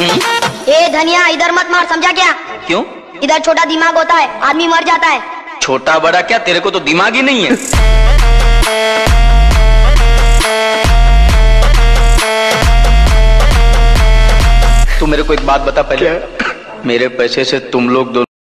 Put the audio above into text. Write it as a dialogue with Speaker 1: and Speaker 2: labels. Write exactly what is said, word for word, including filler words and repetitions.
Speaker 1: ए धनिया, इधर मत मार, समझा क्या?
Speaker 2: क्यों?
Speaker 1: इधर छोटा दिमाग होता है, आदमी मर जाता है।
Speaker 2: छोटा बड़ा क्या, तेरे को तो दिमाग ही नहीं है। तू मेरे को एक बात बता पहले।
Speaker 3: क्या?
Speaker 2: मेरे पैसे से तुम लोग दोनों